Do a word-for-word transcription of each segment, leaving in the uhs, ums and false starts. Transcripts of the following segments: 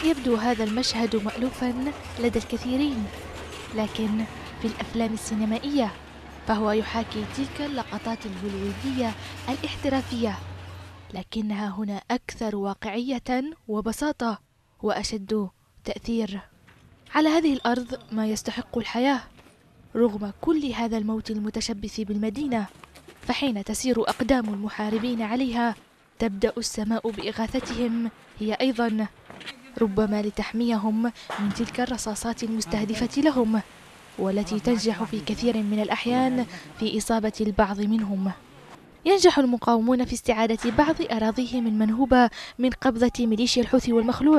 يبدو هذا المشهد مألوفا لدى الكثيرين، لكن في الأفلام السينمائية فهو يحاكي تلك اللقطات الهوليوودية الاحترافية، لكنها هنا أكثر واقعية وبساطة وأشد تأثير. على هذه الأرض ما يستحق الحياة رغم كل هذا الموت المتشبث بالمدينة، فحين تسير أقدام المحاربين عليها تبدأ السماء بإغاثتهم هي أيضا، ربما لتحميهم من تلك الرصاصات المستهدفة لهم، والتي تنجح في كثير من الأحيان في إصابة البعض منهم. ينجح المقاومون في استعادة بعض أراضيهم المنهوبة من قبضة ميليشيا الحوثي والمخلوع،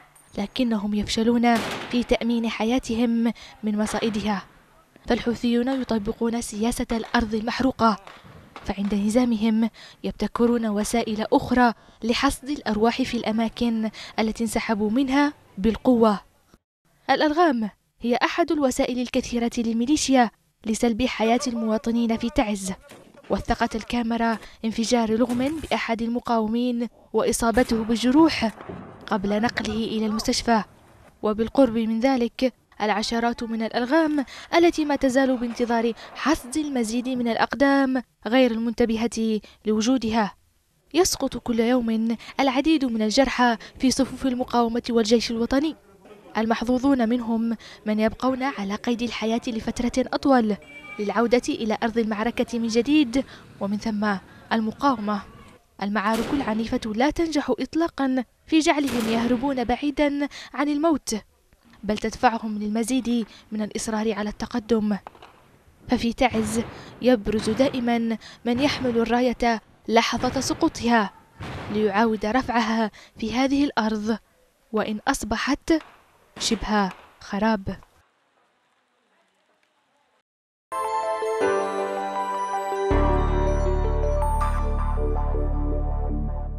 لكنهم يفشلون في تأمين حياتهم من مصائدها، فالحوثيون يطبقون سياسة الأرض المحروقة، فعند انهزامهم يبتكرون وسائل أخرى لحصد الأرواح في الأماكن التي انسحبوا منها بالقوة. الألغام هي أحد الوسائل الكثيرة للميليشيا لسلب حياة المواطنين في تعز. وثقت الكاميرا انفجار لغم بأحد المقاومين وإصابته بالجروح قبل نقله إلى المستشفى، وبالقرب من ذلك العشرات من الألغام التي ما تزال بانتظار حصد المزيد من الأقدام غير المنتبهة لوجودها. يسقط كل يوم العديد من الجرحى في صفوف المقاومة والجيش الوطني، المحظوظون منهم من يبقون على قيد الحياة لفترة أطول للعودة إلى أرض المعركة من جديد، ومن ثم المقاومة. المعارك العنيفة لا تنجح إطلاقا في جعلهم يهربون بعيدا عن الموت، بل تدفعهم للمزيد من الإصرار على التقدم. ففي تعز يبرز دائما من يحمل الراية لحظة سقوطها ليعاود رفعها في هذه الأرض وإن أصبحت شبه خراب.